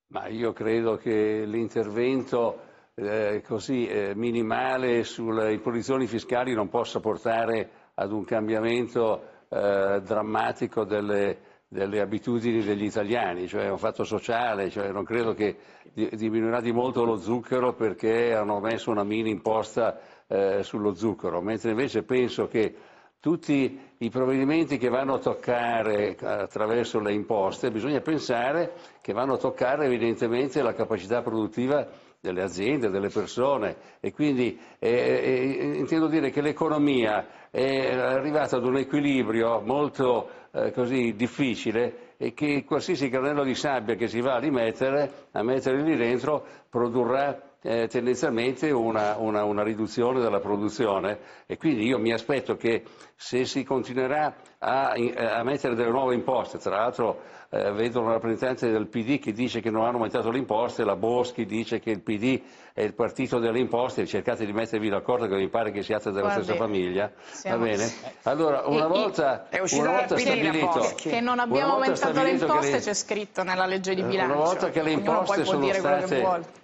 Ma io credo che l'intervento così minimale sulle imposizioni fiscali non possa portare ad un cambiamento drammatico delle abitudini degli italiani, cioè è un fatto sociale, cioè non credo che diminuirà di molto lo zucchero perché hanno messo una mini imposta sullo zucchero, mentre invece penso che tutti i provvedimenti che vanno a toccare attraverso le imposte, bisogna pensare che vanno a toccare evidentemente la capacità produttiva delle aziende, delle persone e quindi intendo dire che l'economia è arrivata ad un equilibrio molto così difficile e che qualsiasi granello di sabbia che si va a mettere lì dentro produrrà tendenzialmente una riduzione della produzione e quindi io mi aspetto che se si continuerà a mettere delle nuove imposte, tra l'altro vedo un rappresentante del PD che dice che non hanno aumentato le imposte, la Boschi dice che il PD è il partito delle imposte, cercate di mettervi d'accordo che mi pare che siate della stessa famiglia, va bene? Allora, una volta stabilito che non abbiamo aumentato le imposte c'è scritto nella legge di bilancio, una volta che le imposte sono state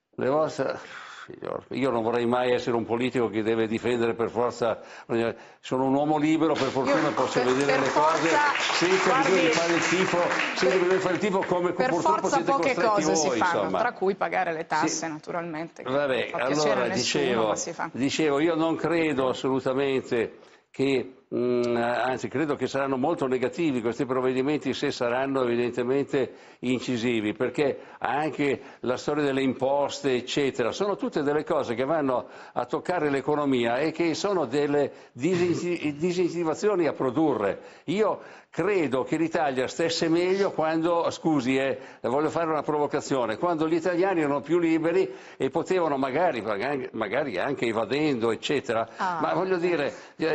io non vorrei mai essere un politico che deve difendere per forza, sono un uomo libero, per fortuna posso vedere le cose senza bisogno di fare il tifo, senza bisogno di fare il tifo come purtroppo siete costretti voi. Per forza poche cose si fanno, tra cui pagare le tasse naturalmente. Vabbè, allora dicevo, io non credo assolutamente che, anzi credo che saranno molto negativi questi provvedimenti se saranno evidentemente incisivi, perché anche la storia delle imposte eccetera sono tutte delle cose che vanno a toccare l'economia e che sono delle disincentivazioni a produrre. Io credo che l'Italia stesse meglio quando, scusi, voglio fare una provocazione, quando gli italiani erano più liberi e potevano magari anche evadendo eccetera, ma voglio dire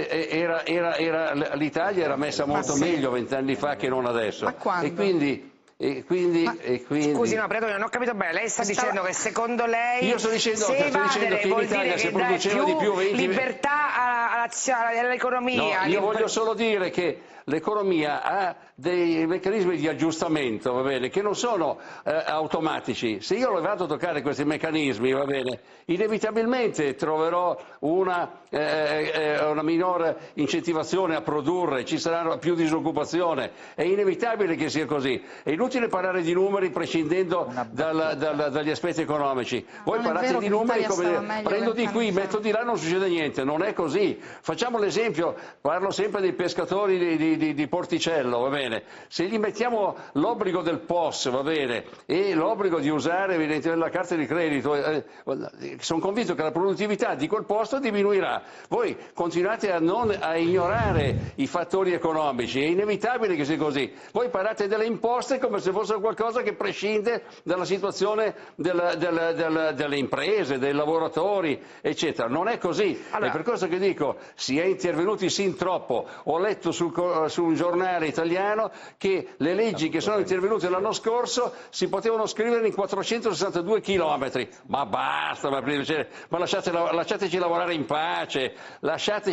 l'Italia era messa molto meglio 20 anni fa che non adesso. Ma quando? E quindi... Scusi, no, Pretori, non ho capito bene. Lei sta dicendo che secondo lei se evadere che vuol in Italia dire che dà più libertà all'economia? No, io voglio solo dire che l'economia ha dei meccanismi di aggiustamento, va bene, che non sono automatici. Se io vado a toccare questi meccanismi, va bene, inevitabilmente troverò una minore incentivazione a produrre, ci sarà più disoccupazione, è inevitabile che sia così. È inutile parlare di numeri prescindendo dagli aspetti economici. Voi parlate di numeri come prendo di qui, metto di là, non succede niente, non è così. Facciamo l'esempio, parlo sempre dei pescatori di Porticello, va bene. Se gli mettiamo l'obbligo del POS, va bene, e l'obbligo di usare evidentemente la carta di credito, sono convinto che la produttività di quel posto diminuirà. Voi continuate a ignorare i fattori economici, è inevitabile che sia così. Voi parlate delle imposte come se fosse qualcosa che prescinde dalla situazione delle imprese, dei lavoratori, eccetera. Non è così. Allora, è per questo che dico, si è intervenuti sin troppo. Ho letto su un giornale italiano che le leggi che sono intervenute l'anno scorso si potevano scrivere in 462 chilometri. Ma basta, ma lasciateci lavorare in pace, non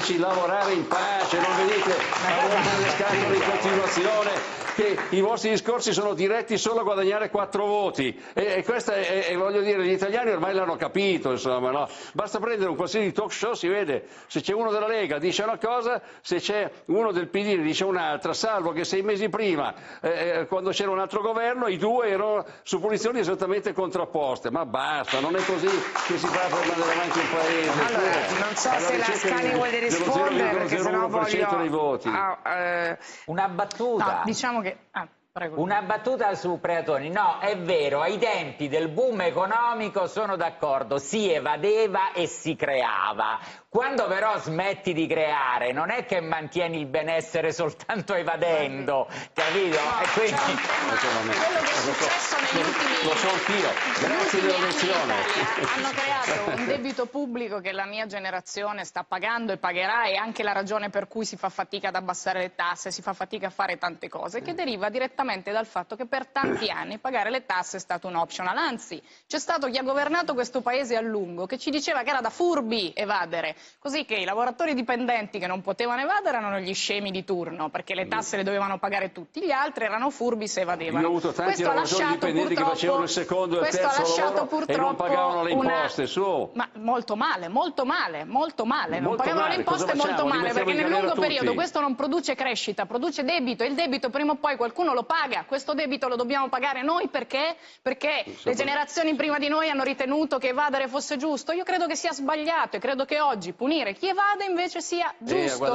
venite a rompere le scatole in continuazione, che i vostri discorsi sono diretti solo a guadagnare 4 voti e questo voglio dire, gli italiani ormai l'hanno capito, insomma, no? Basta prendere un qualsiasi talk show, si vede, se c'è uno della Lega dice una cosa, se c'è uno del PD dice un'altra, salvo che 6 mesi prima, quando c'era un altro governo, i due erano su posizioni esattamente contrapposte. Ma basta, non è così che si fa per mandare avanti un paese. Allora, non so se Lascani vuole rispondere, perché sennò voglio... dei voti. Una battuta. No, diciamo che... Prego. Una battuta su Preatoni. No, è vero, ai tempi del boom economico sono d'accordo, si evadeva e si creava. Quando però smetti di creare, non è che mantieni il benessere soltanto evadendo, capito? No, e quindi... quello che è successo negli ultimi anni hanno creato un debito pubblico che la mia generazione sta pagando e pagherà, e anche la ragione per cui si fa fatica ad abbassare le tasse, si fa fatica a fare tante cose, che deriva direttamente dal fatto che per tanti anni pagare le tasse è stato un optional. Anzi, c'è stato chi ha governato questo paese a lungo che ci diceva che era da furbi evadere, così che i lavoratori dipendenti che non potevano evadere erano gli scemi di turno, perché le tasse le dovevano pagare tutti, gli altri erano furbi se evadevano. Io ho avuto tanti lavoratori dipendenti che facevano facevano il secondo e il terzo lavoro e non pagavano le imposte, su. Ma molto male, molto male, molto male. Non pagavano le imposte molto male, perché nel lungo periodo questo non produce crescita, produce debito, e il debito prima o poi qualcuno lo paga. Questo debito lo dobbiamo pagare noi perché le generazioni prima di noi hanno ritenuto che evadere fosse giusto. Io credo che sia sbagliato e credo che oggi punire chi evade invece sia giusto,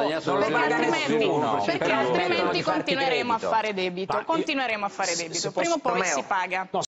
perché altrimenti continueremo a fare debito, prima o poi si paga.